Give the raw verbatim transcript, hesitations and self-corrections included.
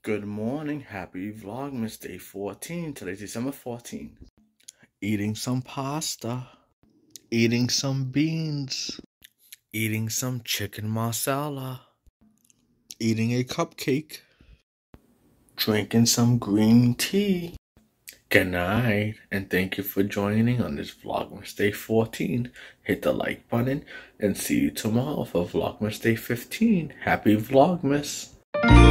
Good morning, happy Vlogmas day fourteen. Today's December fourteenth. Eating some pasta, eating some beans, eating some chicken masala, eating a cupcake, drinking some green tea. Good night, and thank you for joining on this Vlogmas day fourteen. Hit the like button, and see you tomorrow for Vlogmas day fifteen. Happy Vlogmas!